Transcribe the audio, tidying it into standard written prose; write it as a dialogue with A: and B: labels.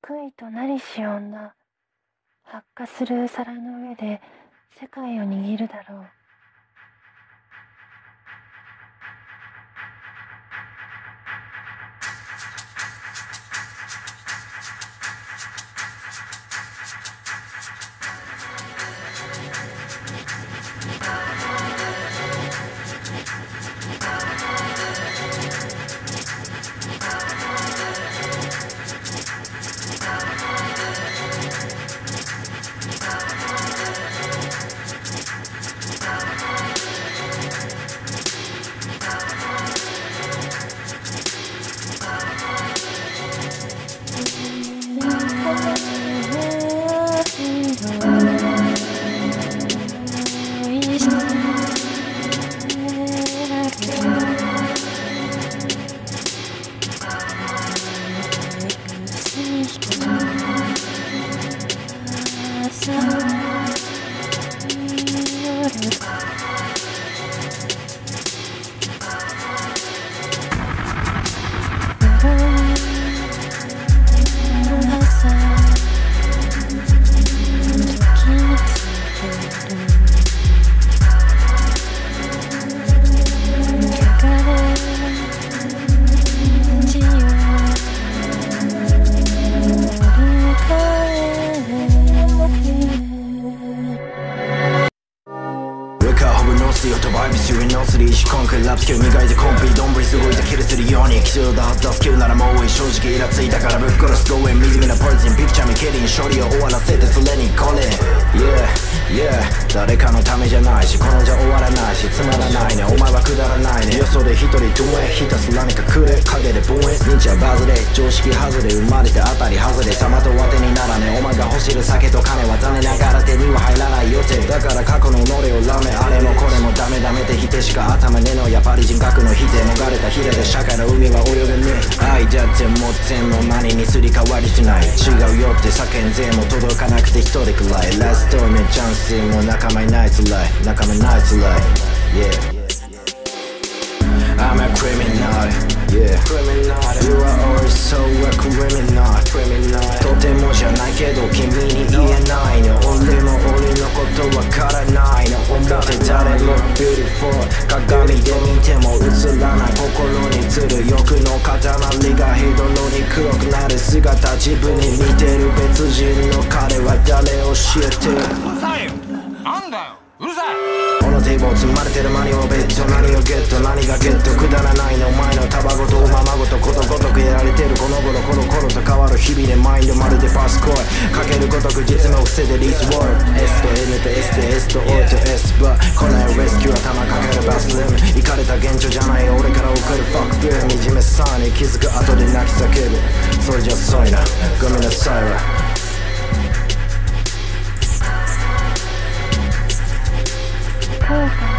A: 杭となりし女、発火する皿の上で世界を握るだろう。
B: スキル磨いてコンピどんぶりすごいとキルするように基調だったスキルならもういい正直イラついたからぶっ殺す Going 惨めなポイズンピクチャー見蹴りに処理を終わらせてそれにこれ Yeah 誰かのためじゃないしこのじゃ終わらないしつまらないねお前はくだらないねよそで一人ドゥエひたすらにかくれ影でボエ認知はバズれ常識外れ生まれて当たり外れ様と当てにならねお前が欲しる酒と金は残念ながら手には入らない予定だから過去の己をラメあれもこれもダメダメって否定しか頭ねえのやっぱり人格の否定逃れたヒレで社会の海は泳げねえ愛だって持ってんの何にすり替わりしない違うよって叫んでも届かなくて一人くらいラストのチャンスも仲間いないつらい仲間いないつらい Yeah I'm a criminal Yeah You are also a criminal とてもじゃないけど君に言えないの俺も俺のことわからないの思って誰も beautiful 鏡で見ても映らない心に映る欲の塊がヘドロに黒くなる姿自分に似てる別人の彼は誰教えてうるさいよなんだようるさいこのテーブル積まれてるマニをベッド何をゲット何がゲットくだらないのお前のタバコとおままごとことごとくやられてるこの頃コロコロと変わる日々でマインドまるでパスコイかけるごとく実務を伏せてリースワード S と N と S と S と O と S バこのレスキュー頭かけるバスルームイかれた現状じゃない俺から送るファックビュー惨めさに気づく後で泣き叫ぶそれじゃ遅いなごめんなさいわ
A: 後悔